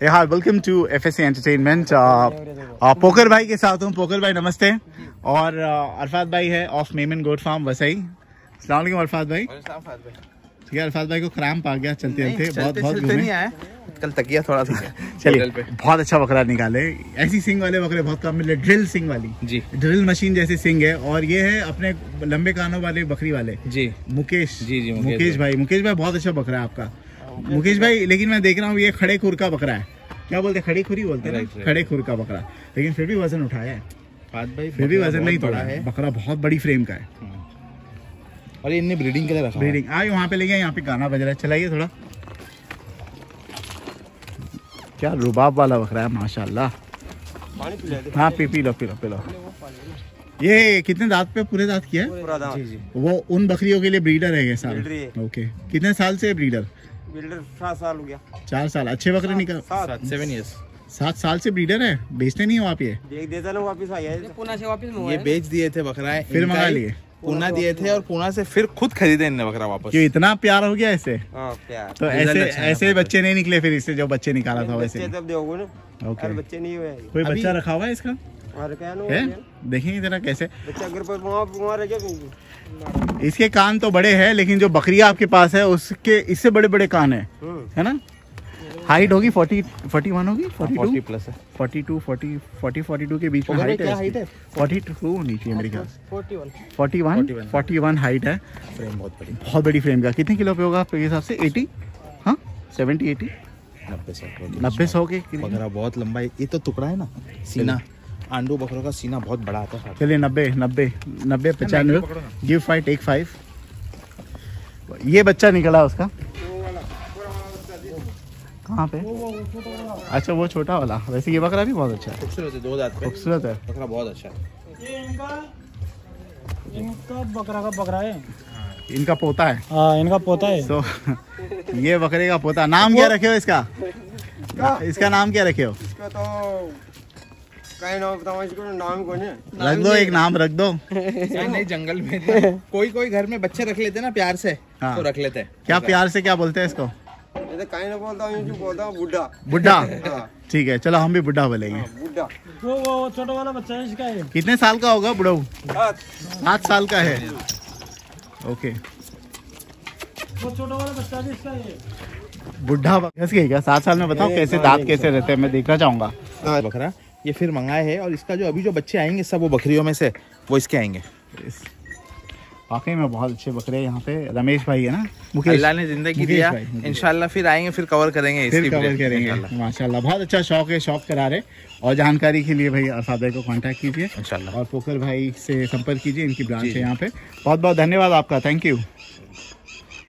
Hi, welcome to FSC entertainment. Poker भाई के साथ हूँ। पोकर भाई नमस्ते। और अरफात भाई है of Memon goat farm Vasai. अस्सलाम वालेकुम अरफात भाई। ठीक है, अरफात भाई को क्रैम्प आ गया चलते चलते, बहुत घूमे कल तकिया थोड़ा सा। चलिए, बहुत अच्छा बकरा निकाले। ऐसी सिंग वाले बकरे बहुत कम मिले, ड्रिल सिंग वाली जी, ड्रिल मशीन जैसी सिंग है। और ये है अपने लंबे कानों वाले बकरी वाले जी, मुकेश जी मुकेश भाई बहुत अच्छा बकरा है आपका मुकेश भाई। लेकिन मैं देख रहा हूँ ये खड़े खुर का बकरा है। क्या बोलते हैं, खड़ी खुरी बोलते हैं ना, खड़े खुर का बकरा। लेकिन फिर भी वजन उठाया है भाई, फिर भी वजन नहीं तोड़ा है। बकरा बहुत बड़ी फ्रेम का है और ये इन्हें ब्रीडिंग के लिए रखा। ब्रीडिंग आए वहाँ पे ले गए, यहाँ पे गाना बज रहा है, चलाइए थोड़ा। क्या रुबाब वाला बकरा है माशाल्लाह। हाँ पी लो। ये कितने दांत पे पूरे दांत किया है? जी। वो उन बकरियों के लिए ब्रीडर है ये साल? ओके। कितने साल से ब्रीडर? 7 साल हो गया। 4 साल। अच्छे बकरे निकल। 7 years। 7 साल से ब्रीडर है। बेचते नहीं हो आप? ये देता ना, वापस आया पुणे से वापस ये बेच दिए थे बकरा, फिर मंगा लिए। पूना दिए थे और पूना से फिर खुद खरीदे इन्हें बकरा वापस। क्यों इतना प्यार हो गया इससे? प्यार तो ऐसे बच्चे नहीं निकले फिर इससे, जो बच्चे निकाला था वैसे। ओके, बच्चे नहीं हुए। कोई बच्चा रखा हुआ है इसका? है, देखेंगे जरा कैसे बच्चा घर पर। इसके कान तो बड़े हैं, लेकिन जो बकरियां आपके पास है उसके इससे बड़े बड़े कान है ना? हाइट होगी 41 होगी, 40 प्लस है, 42 42 के बीच में हाइट है। 42 नीचे है मेरे ख्याल से। 41 हाइट है। फ्रेम बहुत बड़ी फ्रेम का। कितने किलो पे होगा आपके हिसाब से? 80? हाँ 70 80 90 100 के। बकरा बहुत लंबा है। ये तो टुकड़ा है ना, सीना आंडू बकरों का सीना बहुत बड़ा आता है। चलिए 90 95 गिव 5 टेक 5। ये बच्चा निकला उसका कहाँ पे? अच्छा वो छोटा वाला। वैसे ये बकरा भी बहुत अच्छा है, खूबसूरत है, 2 दांत पे खूबसूरत है बकरा, बहुत अच्छा है। ये इनका बकरा है, इनका पोता है। हाँ इनका पोता है। तो ये बकरे का पोता। नाम क्या रखे हो इसका? इसका नाम क्या रखे हो? इसका तो नाम कौन है? रख दो, एक नाम रख दो। नहीं जंगल में कोई घर में बच्चे रख लेते ना प्यार से। हाँ। तो रख लेते हैं। क्या प्यार से क्या बोलते हैं इसको? बोलता हूँ बुड्ढा। ठीक है, चलो हम भी बुड्ढा बोलेंगे। बुड्ढा। वो छोटा वाला बच्चा है इसका है। कितने साल का होगा बुढ़ऊ? 7 साल का है। ओके, वो छोटा वाला बच्चा भी इसका है। बुढ़ा क्या 7 साल में? बताओ कैसे दांत कैसे रहते हैं, मैं देखना चाहूंगा। बकरा ये फिर मंगाए है, और इसका जो अभी जो बच्चे आएंगे सब वो बकरियों में से वो इसके आएंगे। वाकई में बहुत अच्छे बकरे यहाँ पे। रमेश भाई है ना, मुकेश, अल्लाह ने जिंदगी दिया, इंशाल्लाह फिर आएंगे, फिर कवर करेंगे, फिर कवर करेंगे माशाल्लाह। बहुत अच्छा शौक है, शौक करा रहे। और जानकारी के लिए भाई अरफात भाई को कांटेक्ट कीजिए इंशाल्लाह, और पोकर भाई से संपर्क कीजिए, इनकी ब्रांच है यहाँ पे। बहुत बहुत धन्यवाद आपका, थैंक यू।